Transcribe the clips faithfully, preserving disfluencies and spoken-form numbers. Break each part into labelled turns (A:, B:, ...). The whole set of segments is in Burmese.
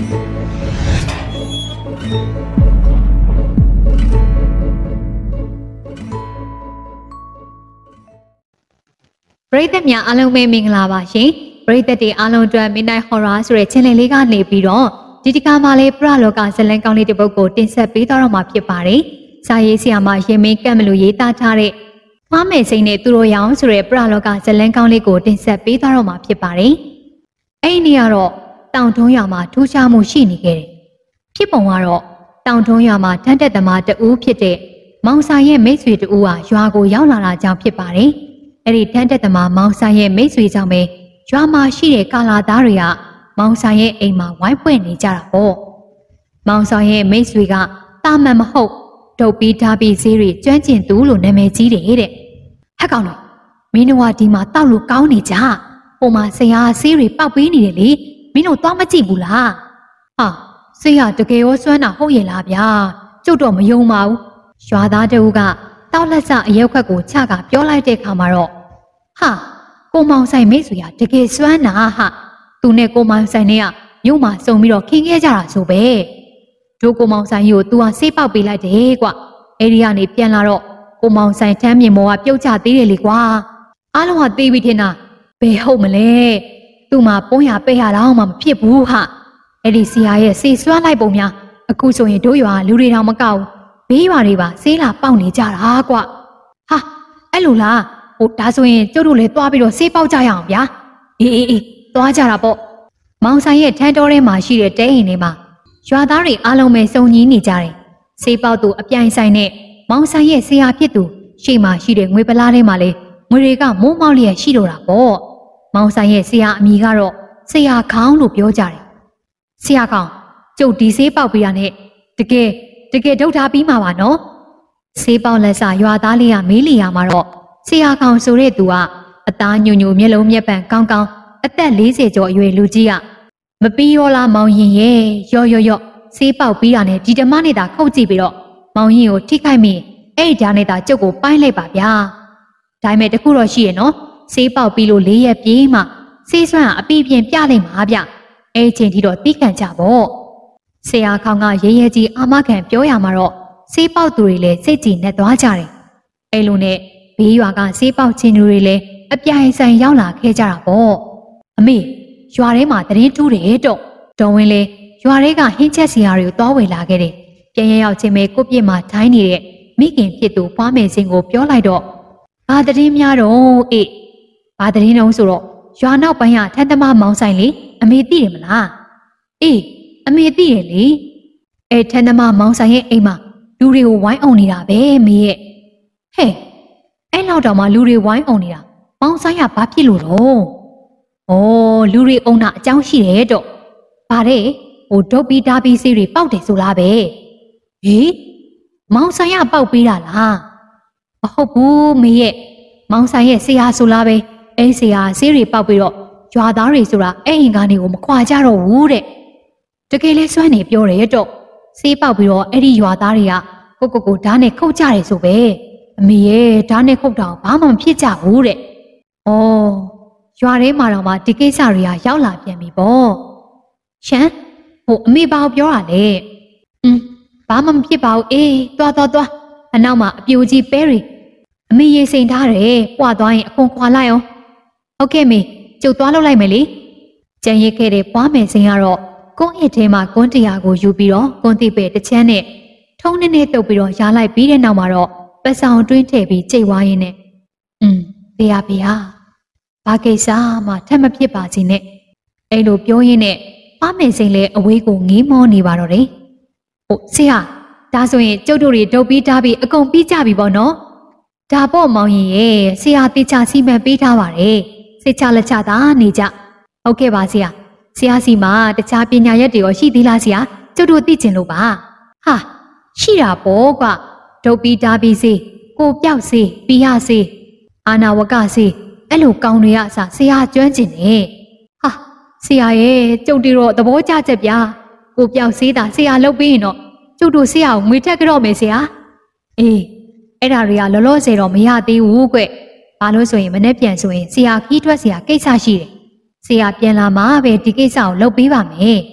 A: ပရိသတ်များအားလုံးပဲမင်္ဂလာပါရှင်ပရိသတ်တွေအားလုံးအတွက် Midnight Horror ဆိုတဲ့ channel လေးကနေပြီးတော့ဒီတစ်ခါမှလည်းပရလောကဇလံကောင်းလေးတစ်ပုဒ်ကိုတင်ဆက်ပေးတော့မှာဖြစ်ပါတယ်စာရေးဆရာမရင်မင်းကတ်မလို့ရေးသားထားတဲ့ဖွားမယ်စိတ်နဲ့သူတို့ရောင်ဆိုတဲ့ပရလောကဇလံကောင်းလေးကိုတင်ဆက်ပေးတော့မှာဖြစ်ပါတယ်အဲ့ဒီနေ့ကတော့တောင်ထုံးရွာမှာထူးခြားမှုရှိနေခဲ့တယ်ဖြစ်ပုံကတော့တောင်ထုံးရွာမှာတန်းတက်သမားတဦးဖြစ်တဲ့မောင်စာရဲ့မိတ်ဆွေတဦးဟာရွာကိုရောက်လာတာကြောင့်ဖြစ်ပါတယ်အဲ့ဒီတန်းတက်သမားမောင်စာရဲ့မိတ်ဆွေကြောင့်ပဲရွာမှာရှိတဲ့ကာလာသားတွေကမောင်စာရဲ့အိမ်မှာဝိုင်းပွင့်နေကြတာပေါ့မောင်စာရဲ့မိတ်ဆွေကတာမန်မဟုတ်ဒုတ်ပြီးဓာပြီးဈေးတွေကျွမ်းကျင်သူလို့နာမည်ကြီးတယ်တဲ့ဟက်ကောင်တို့မင်းတို့ကဒီမှာတောက်လို့ကောင်းနေကြဟိုမှာဆရာဈေးတွေပောက်ပေးနေတယ်လေမင်းတို့သွားမကြည့်ဘူးလားဟာဆေးရတကယ်ရောစွမ်းတာဟုတ်ရဲ့လားဗျာကျုပ်တော့မယုံပါဘူးရွာသားတဦးကတောက်လက်စအရောက်ခတ်ကိုချကပြောလိုက်တဲ့ခါမှာတော့ဟာကိုမောင်ဆိုင်မိတ်ဆွေကတကယ်စွမ်းတာဟာသူနဲ့ကိုမောင်ဆိုင်နဲ့ကမြို့မှာစုံပြီးတော့ခင်းခဲ့ကြတာဆိုပဲတို့ကိုမောင်ဆိုင်ကိုသူကဆေးပေါက်ပေးလိုက်တယ်ကွအဲ့ဒီကနေပြန်လာတော့ကိုမောင်ဆိုင်ထမ်းမြင်မောကပြုတ်ကျသေးတယ်လေကွာအားလုံးကသေးပြီထင်တာဘယ်ဟုတ်မလဲသူ့မှာပုံးရပဲ့ရတော့မှမဖြစ်ဘူးဟာအဲ့ဒီဆရာရဲ့ဆေးစွမ်းလိုက်ပုံများအခုဆိုရင်တို့ရွာလူတွေတောင်မကောက်ဘေးရွာတွေပါဆေးလာပေါက်နေကြတာကွဟာအဲ့လိုလားဟိုဒါဆိုရင်ကျုပ်တို့လည်းသွားပြီးတော့ဆေးပေါက်ကြရအောင်ဗျာအေးအေးအေးသွားကြတာပေါ့မောင်ဆိုင်ရဲ့ထန်းတော်ထဲမှာရှိတဲ့တဲအိမ်ထဲမှာရွာသားတွေအားလုံးပဲစုံညီးနေကြတယ်ဆေးပေါက်သူအပြိုင်ဆိုင်နဲ့မောင်ဆိုင်ရဲ့ဆရာဖြစ်သူရှေ့မှာရှိတဲ့ငွေပလားထဲမှာလေငွေတွေကမိုးမောက်လျက်ရှိတော့တာပေါ့မောင်ဆိုင်ရဲ့ဆရာအမိကတော့ဆရာခေါင်းလို့ပြောကြတယ်ဆရာခေါင်းကျုပ်ဒီဆေးပေါက်ပေးရနဲ့တကယ်တကယ်ဒုတ်ထားပြီးမှာပါနော်ဆေးပေါက်လက်စာရွာသားလေးကမေးလီယာမှာတော့ဆရာခေါင်းဆိုတဲ့သူကအသားညိုညိုမျက်လုံးမျက်ပံကောင်းကောင်းအသက်၄၀ကျော်အရွယ်လူကြီးကမပီးရောလားမောင်ရင်ရဲ့ရော့ရော့ရော့ဆေးပေါက်ပြီးတာနဲ့ဒီဓမ္မနဲ့တာခုတ်ကြည့်ပြီးတော့မောင်ရင်ကိုထိခိုက်မိအဲ့ဒီဓာတ်နဲ့တာကျုပ်ကိုပိုင်းလိုက်ပါဗျာဒါပေမဲ့တခုတော့ရှိရနော်ဆေးပေါက်ပြီးလို့၄ရက်ပြေးမှဆေးစွမ်းအပြည့်ပြင်းပြလိုက်မှာဗျအဲ့ဒီချိန်ထိတော့တီးခံကြပေါ့ဆရာခေါင်းကရဲရဲကြီးအာမခံပြောရမှာတော့ဆေးပေါက်သူတွေလည်းစိတ်ကြည်နဲ့သွားကြတယ်အဲ့လိုနဲ့ဘေးရွာကဆေးပေါက်ချင်းတွေလည်းအပြိုင်ဆိုင်ရောက်လာခဲ့ကြတာပေါ့အမေရွာထဲမှာတရင်ထူးတယ်တော့ဒေါ်ဝင်းလေရွာထဲကဟင်းချက်စီယာတွေကိုတွားဝေလာခဲ့တယ်ပြန်ရရောက်ချင်းပဲကိုပြစ်မှာထိုင်းနေတဲ့မိခင်ဖြစ်သူဖွားမယ်စင်ကိုပြောလိုက်တော့ဘာတရင်များတော့အေးဘာတရင်တုံးဆိုတော့ရွာနောက်ပိုင်းကထန်းသမားမောင်ဆိုင်လေအမေသိတယ်မလားအေးအမေသိတယ်လေအဲထန်းသမားမောင်ဆိုင်ရဲ့အိမ်မှာလူတွေကိုဝိုင်းအောင်နေတာပဲမေရဲ့ဟဲ့အဲ့လောက်တောင်မှလူတွေဝိုင်းအောင်နေတာမောင်ဆိုင်ကဘာဖြစ်လို့တော့ဩလူတွေအုံတာအကြောင်းရှိတယ်တော့ဗါတဲ့ဟိုဒုတ်ပြီးဓာပြီးဆေးတွေပေါက်တယ်ဆိုလားပဲဟေးမောင်ဆိုင်ကပေါက်ပေးတာလားမဟုတ်ဘူးမေရဲ့မောင်ဆိုင်ရဲ့ဆရာဆိုလားပဲအဲ့ဆရာဆေးတွေပေါက်ပြီးတော့ရွာသားတွေဆိုတာအဲ့အိမ်ကနေကိုမခွာကြတော့ဘူးတဲ့တကယ်လဲစွမ်းနေပြောတယ်တော့ဆေးပေါက်ပြီးတော့အဲ့ဒီရွာသားတွေကကိုကိုကိုဓာတ်နဲ့ခုတ်ကြတယ်ဆိုပဲအမေရဲ့ဓာတ်နဲ့ခုတ်တာဘာမှမဖြစ်ကြဘူးတဲ့ဩရွာထဲမှာတော့မှဒီကိစ္စတွေကရောက်လာပြန်ပြီပေါ့ရှမ်းဟိုအမေဘာကိုပြောတာလဲอืมဘာမှမဖြစ်ပါဘူးအေးသွားသွားသွားအနောက်မှာအပြိုကြီးပဲရီအမေရေစိန်ထားတယ်ပွားသွားရင်အခွန်ခွာလိုက်အောင်ဟုတ်ကဲ့မေကျုပ်သွားလောက်လိုက်မယ်လေကြံရစ်ခဲ့တဲ့ပွားမယ်စိန်ကတော့ကွန်းအစ်ထဲမှာကွန်းတရားကိုယူပြီးတော့ကွန်းတိပဲတစ်ချမ်းနဲ့ထုံးနေနေတုပ်ပြီးတော့ရားလိုက်ပြီးတဲ့နောက်မှာတော့ပတ်ဆောင်တွင်းထည့်ပြီးကြိတ်ဝါးရင်းနဲ့อืมဖေရဖေရဘာကိစ္စမှထပ်မဖြစ်ပါစေနဲ့အဲ့လိုပြောရင်းနဲ့ပွားမယ်စိန်လည်းအဝေးကိုငေးမောနေပါတော့တယ်ဟုတ်ဆရာဒါဆိုရင်ကျုပ်တို့တွေဒုတ်ပြီးတားပြီးအကုန်ပြီးကြပြီပေါ့နော်ဒါပေါ့မောင်ရင်ရဲ့ဆရာတေချာစီမံပေးထားပါတယ်စိတ်ချလက်ချတာနေကြဟုတ်ကဲ့ပါဆရာဆရာစီမှာတခြားပညာရက်တွေရောရှိသေးလားဆရာကျုပ်တို့သိချင်လို့ပါဟာရှိတာပေါ့ကွဒုတ်ပြီးတားပြီးစေကိုပြောက်စေပီရစေအာနာဝကစေအဲ့လိုကောင်းတွေကအစားဆရာကျွမ်းကျင်တယ်ဟာဆရာရဲ့ကျုပ်တို့တော့သဘောကျချက်ဗျာကိုပြောက်စေးတာဆရာလုပ်ပြီးရင်တော့ကျုပ်တို့ဆရာကိုငွေထက်ကြတော့မယ်ဆရာအေးအဲ့ဒါတွေကလောလောဆယ်တော့မရသေးဘူးကွဘာလို့ဆိုရင်မနေ့ပြန်ဆိုရင်ဆရာခီးထွက်ဆရာကိစ္စရှိတယ်ဆရာပြန်လာမှပဲဒီကိစ္စကိုလုပ်ပေးပါမယ်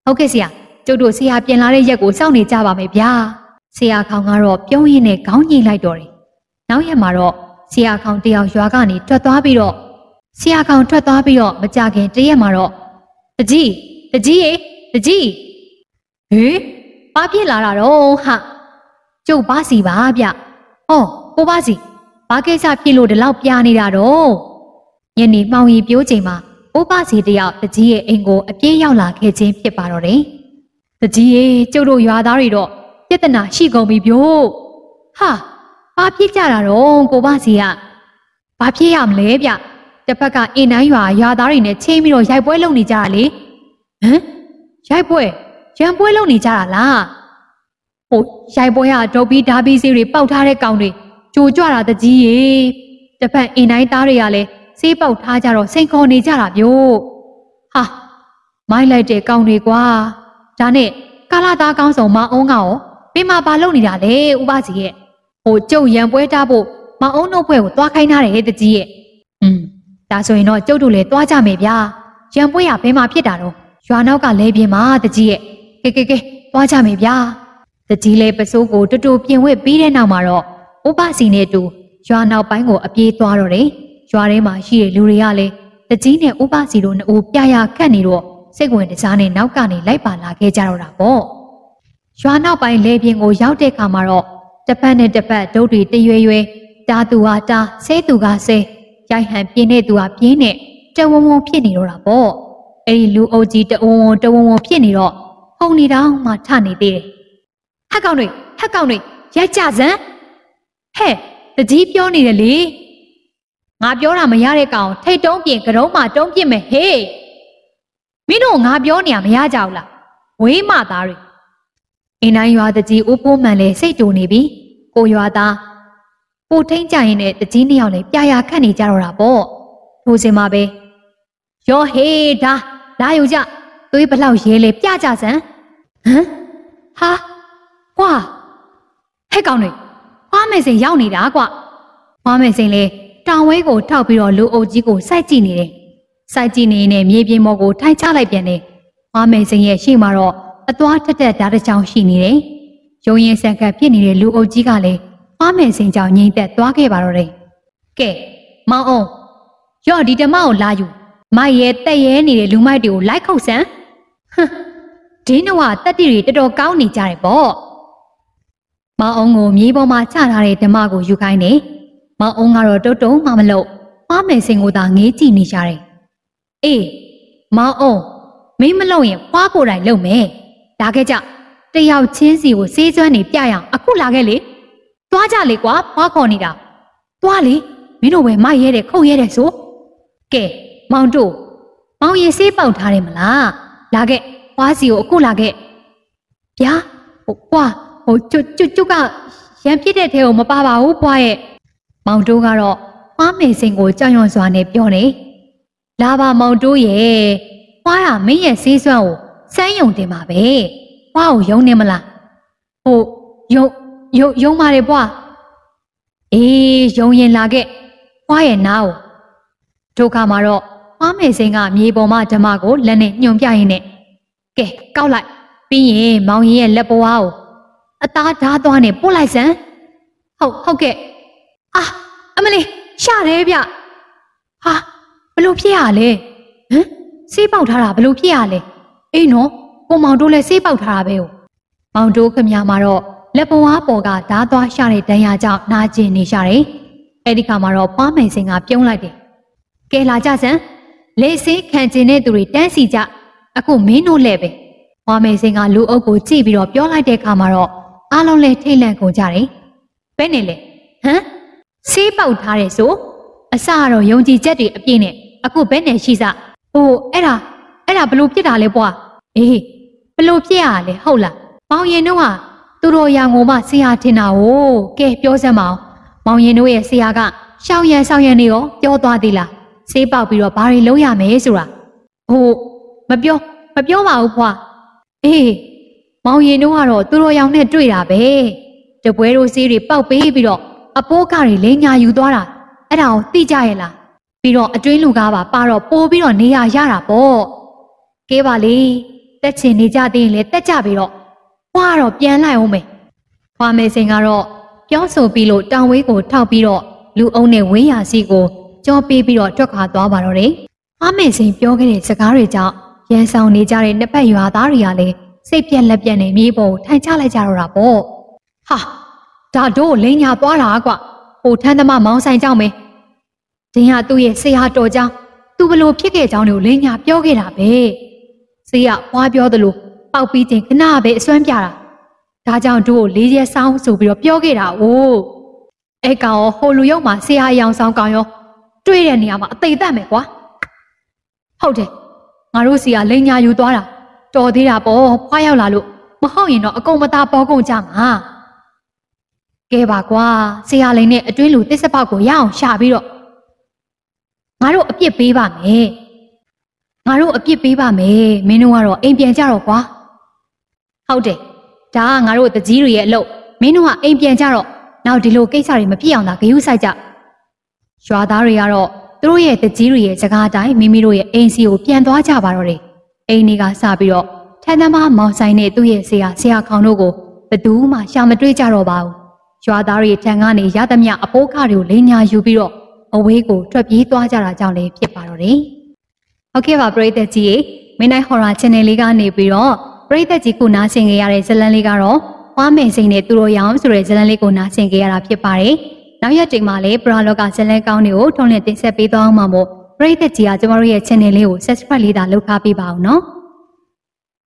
A: ဟုတ်ကဲ့ဆရာကျုပ်တို့ဆရာပြင်လာတဲ့ရက်ကိုစောင့်နေကြပါမယ်ဗျာဆရာခေါင်ကတော့ပြုံးရင်းနဲ့ခေါင်းညှိလိုက်တော့တယ်နောက်ရက်မှာတော့ဆရာခေါင်တယောက်ရွာကနေထွက်သွားပြီးတော့ဆရာခေါင်ထွက်သွားပြီးတော့မကြခင်တရက်မှာတော့တကြီးတကြီးရေတကြီးဟေးဘာဖြစ်လာတာတော့ဟာကျုပ်ပါစီပါဗျဟောကိုပါစီဘာကိစ္စဖြစ်လို့ဒီလောက်ပြာနေတာတော့ညနေမှောင်ရီပြိုးချိန်မှာကိုပါစီတယောက်တကြီးရဲ့အိမ်ကိုအပြေးရောက်လာခဲ့ခြင်းဖြစ်ပါတော့တယ်တကြီးရေကျုပ်တို့ရွာသားတွေတော့ပြဿနာရှိကုန်ပြီဗျို့ဟာဘာဖြစ်ကြတာတော့ကိုပါစီကဘာဖြစ်ရမလဲဗျတစ်ဖက်ကအင်းတိုင်းရွာရွာသားတွေနဲ့ချင်းပြီးတော့ရိုက်ပွဲလုပ်နေကြတာလေဟမ်ရိုက်ပွဲရံပွဲလုပ်နေကြတာလားဟိုရိုက်ပွဲကဒုတ်ပြီးဓာပီးစီတွေပေါက်ထားတဲ့ကောင်တွေကြိုကြွတာတကြီးရေတစ်ဖက်အင်းတိုင်းသားတွေကလည်းစေးပေါက်ထားကြတော့စိန်ခေါ်နေကြတာဗျို့ဟာမိုင်းလိုက်တဲ့ကောင်တွေကွာဒါနဲ့ကာလာသားကောင်းဆောင်မအောင်ကရောပင်မဘာလုပ်နေတာလဲဥပစီရဲ့ဟိုကျုပ်ရံပွဲတားဖို့မအောင်တို့ဘွဲကိုသွားခိုင်းထားတယ်တကြီးရဲ့อืมဒါဆိုရင်တော့ကျုပ်တို့လည်းသွားကြမယ်ဗျာရံပွဲရဘယ်မှာဖြစ်တာတော့ရွာနောက်ကလဲပြင်းမှာတကြီးရဲ့ကဲကဲကဲသွားကြမယ်ဗျာတကြီးလေးပစိုးကိုတူတူပြင်ဝစ်ပြီးတဲ့နောက်မှာတော့ဥပစီနဲ့တူရွာနောက်ပိုင်းကိုအပြေးသွားတော့တယ်ရွာထဲမှာရှိတဲ့လူတွေကလည်းတကြီးနဲ့ဥပစီတို့နှစ်ဦးပြရခတ်နေတော့စိတ်ဝင်တစားနဲ့နောက်ကနေလိုက်ပါလာခဲ့ကြတော့တာပေါ့ရွာနောက်ပိုင်းလဲပြင်းကိုရောက်တဲ့အခါမှာတော့တစ်ဖက်နဲ့တစ်ဖက်ဒုတ်တွေတရွေရွေတားသူဟာတားဆဲသူကဆဲရိုက်ဟန်ပြင်းတဲ့သူဟာပြင်းနဲ့တဝုံဝုံဖြစ်နေတော့တာပေါ့အဲ့ဒီလူအုပ်ကြီးတဝုံဝုံတဝုံဝုံဖြစ်နေတော့ဟုန်နေတောင်မှထနေသေးတယ်ဟက်ကောင်တွေဟက်ကောင်တွေရိုက်ကြစမ်းဟဲ့တကြီးပြောနေတယ်လေငါပြောတာမရတဲ့ကောင်ထိတ်တုံးပြင်ကရုံးမှတုံးပြစ်မယ်ဟေးမင်းတို့ငါပြောနေရမရကြဘူးလားဝေးမသားတွေအင်းတိုင်းရွာတကြီးဦးဖိုးမှန်လဲစိတ်တူနေပြီကိုရွာသားပိုထိန်ကြရင်နဲ့တကြီးနှစ်ယောက်လည်းပြာရခတ်နေကြတော့တာပေါ့ထိုးစင်မှာပဲရောဟေးဒါလာယူကြသွေးဘလောက်ရဲလဲပြကြစမ်းဟမ်ဟာကွာဟဲ့ကောင်တွေဖွားမယ်စင်ရောက်နေတာကွာဖွားမယ်စင်လေတောင်ဝဲကိုထောက်ပြီးတော့လူအုပ်ကြီးကိုစိုက်ကြည့်နေတယ်စိုက်ကြည့်နေနေမြေပြင်ပေါ်ကိုထိုင်ချလိုက်ပြန်တယ်ဖွားမယ်စင်ရဲ့ရှေ့မှာတော့အသွားထက်ထက်ဓာတ်တစ်ချောင်းရှိနေတယ်ရုံရင်ဆန်ကပ်ဖြစ်နေတဲ့လူအုပ်ကြီးကလည်းဖွားမယ်စင်ကြောင့်ငြိမ်သက်သွားခဲ့ပါတော့တယ်ကဲမောင်အောင်ရော့ဒီဓမ္မကိုလာယူမိုက်ရဲတက်ရဲနေတဲ့လူမိုက်တွေကိုလိုက်ခုတ်စမ်းဟမ်ဒင်းနဝတက်တီတွေတော်တော်ကောင်းနေကြတယ်ပေါ့မောင်အောင်ကိုမြေပေါ်မှာချထားတဲ့ဓမ္မကိုယူခိုင်းတယ်မောင်အောင်ကတော့တုံတုံမှမလို့ဖွားမယ်စင်ကိုသာငေးကြည့်နေကြတယ်အေးမောင်အောင်မင်းမလုပ်ရင်ဖွားကိုယ်တိုင်လုပ်မယ်လာခဲ့ကြတယောက်ချင်းစီကိုစေးစွမ်းနေပြရအောင်အခုလာခဲ့လေသွားကြလေကွာဖွားခေါ်နေတာသွားလေမင်းတို့ပဲမိုက်ရဲတယ်ခုတ်ရဲတယ်ဆိုကဲမောင်တို့မောင်ရင်စေးပေါက်ထားတယ်မလားလာခဲ့ဖွားစီကိုအခုလာခဲ့ဗျာဟိုဖွားဟိုကျွတ်ကျွတ်ကျွတ်ကရံပြစ်တဲ့ထဲကိုမပါပါဘူးဖွားရဲ့မောင်တို့ကတော့ဖွားမယ်စင်ကိုကြောင်ရွံ့စွာနဲ့ပြောနေလာပါမောင်တို့ရဲ့ဖွားရမင်းရဲ့စေးစွမ်းကိုစမ်းယုံတင်ပါပဲဖွားကိုယုံနေမလားဟိုယုံယုံယုံပါတယ်ဖွားအေးယုံရင်လာခဲ့ဖွားရဲ့နားကိုဒုက္ခမှာတော့ဖွားမယ်စင်ကမြေပေါ်မှာဓမ္မကိုလက်နဲ့ညှုံပြရင်းနဲ့ကဲကောက်လိုက်ပြီးရင်မောင်ရင်ရဲ့လက်ပွားကိုအသားဓားသွားနဲ့ပို့လိုက်စမ်းဟုတ်ဟုတ်ကဲ့အာအမလေးရှာတယ်ဗျဟာဘလို့ဖြစ်ရလဲဟမ်စေးပေါက်ထားတာဘလို့ဖြစ်ရလဲအေးနော်ကိုမောင်တို့လည်းစေးပေါက်ထားတာပဲ哦မောင်တို့ခမညာမှာတော့လက်ပွားပေါ်ကဓားသွားရှာတဲ့ဒဏ်ရာကြောင့်နာကျင်နေရှာတယ်အဲ့ဒီခါမှာတော့ပွားမယ်စင်ကပြုံးလိုက်တယ်ကဲလာကြစမ်းလေစေးခံကျင်တဲ့သူတွေတန်းစီကြအခုမင်းတို့လည်းပဲပွားမယ်စင်ကလူအုပ်ကိုကြည့်ပြီးတော့ပြောလိုက်တဲ့ခါမှာတော့အားလုံးလည်းထိတ်လန့်ကုန်ကြတယ်ဘယ်နဲ့လဲဟမ်စေးပေါက်ထားတယ်ဆိုအစကတော့ယုံကြည်ချက်တွေအပြည့်နဲ့အခုဘယ်နဲ့ရှိစဟိုအဲ့ဒါအဲ့ဒါဘလို့ဖြစ်တာလဲပွားအေးဘလို့ဖြစ်ရလဲဟုတ်လားမောင်ရင်တို့ကသူတို့ရောင်ကိုမှဆရာထင်တာ哦ကဲပြောစမ်းမအောင်မောင်ရင်တို့ရဲ့ဆရာကရှောင်းရံဆောင်ရံနေရောပြောသွားသေးလားစေးပေါက်ပြီးတော့ဘာတွေလုပ်ရမယ်ဆိုတာဟိုမပြောမပြောပါဘူးဖွာအေးမောင်ရင်တို့ကတော့သူတို့ရောင်နဲ့တွေ့တာပဲတပွဲတို့စေးတွေပေါက်ပေးပြီးတော့အပိုးကတွေလိန်ညာယူသွားတာအဲ့ဒါကိုသိကြရဲ့လားပြီးတော့အတွင်းလူကားပါပါတော့ပိုးပြီးတော့နေရရတာပေါ့ကဲပါလေတက်ချင်နေကြသေးရင်လည်းတက်ကြပြီးတော့ဖွာတော့ပြန်လိုက်အောင်မယ်ဖွာမေစိန်ကတော့ပြောဆိုပြီးလို့တောင်ဝေးကိုထောက်ပြီးတော့လူအုံနဲ့ဝင်းရစီကိုကြောပေးပြီးတော့ထွက်ခွာသွားပါတော့တယ်ဖွာမေစိန်ပြောခဲ့တဲ့စကားတွေကြောင့်ရန်ဆောင်နေကြတဲ့နှစ်ဖက်ရွာသားတွေကလည်းစိတ်ပြက်လက်ပြက်နဲ့မြေပေါ်ထိုင်ချလိုက်ကြတော့တာပေါ့ဟာဒါတို့လိန်ညာသွားတာကွဟိုထန်းသမားမောင်းဆိုင်ကြောင်းမယ်ဒင်းဟာသူ့ရဲ့ဆရာတော်ကြောင်းသူဘလို့ဖြစ်ခဲ့ကြောင်းတွေကိုလိန်ညာပြောခဲ့တာပဲဆေးကဖွာပြောသလိုပေါက်ပြီးချင်းခဏပဲအစွမ်းပြတာဒါကြောင့်တို့ကိုလေးရဲဆောင်းဆိုပြီးတော့ပြောခဲ့တာအိုးအဲ့ကောင်ဟိုလူရုံမှာဆရာရောင်ဆောင်ကောင်ရောတွေ့တဲ့နေရာမှာအသေးသက်မယ်ကွာဟုတ်တယ်ငါတို့စီကလိန်ညာယူသွားတာတော်သေးတာပေါ့ဖွာရောက်လာလို့မဟုတ်ရင်တော့အကုန်မသားပေါ်ကုန်ကြမှာကဲပါကွာဆရာလိန်နဲ့အတွင်းလူတစ်စပေါက်ကိုရအောင်ရှာပြီးတော့ငါတို့အပြစ်ပေးပါမယ်ငါတို့အပြစ်ပေးပါမယ်မင်းတို့ကတော့အိမ်ပြန်ကြတော့ကွာဟုတ်တယ်ဒါကငါတို့တကြီးတွေရဲ့အလုပ်မင်းတို့ကအိမ်ပြန်ကြတော့နောက်ဒီလိုကိစ္စတွေမပြည့်အောင်သာဂရုစိုက်ကြရွာသားတွေကတော့သူတို့ရဲ့တကြီးတွေရဲ့စကားတိုင်းမိမိတို့ရဲ့အိမ်စီကိုပြန်သွားကြပါတော့တယ်အိမ်တွေကစပြီးတော့ထန်းသမားမောင်ဆိုင်နဲ့သူ့ရဲ့ဆရာဆရာခေါင်တို့ကိုဘယ်သူမှရှာမတွေ့ကြတော့ပါဘူးရွာသားတွေထံကနေရသမျှအပိုးခါတွေကိုလိန်ညာယူပြီးတော့အဝေးကိုထွက်ပြေးသွားကြတာကြောင့်လည်းဖြစ်ပါတော့တယ်ဟုတ်ကဲ့ပါပရိသတ်ကြီးရေမင်းနိုင်ဟော်ရာ channel လေးကနေပြီးတော့ပရိသတ်ကြီးကိုနားဆင်ကြရတဲ့ဇလန်းလေးကတော့ဝါမယ်စိန်နဲ့သူတို့ရောင်ဆိုတဲ့ဇလန်းလေးကိုနားဆင်ကြရတာဖြစ်ပါတယ်နောက်ရက်ချိန်မှာလည်းပရာလောကဇလန်းကောင်းတွေကိုထုံးလင်းတင်ဆက်ပေးသွားအောင်ပါမို့ပရိသတ်ကြီးကကျမတို့ရဲ့ channel လေးကို subscribe လေးသာလုပ်ထားပေးပါဦးနော်